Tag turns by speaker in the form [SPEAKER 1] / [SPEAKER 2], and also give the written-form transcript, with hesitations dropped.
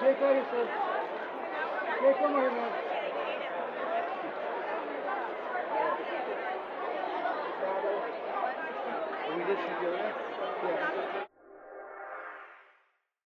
[SPEAKER 1] Jay Curry, sir. Jay, come on, man. We just shoot you, yeah? Yeah.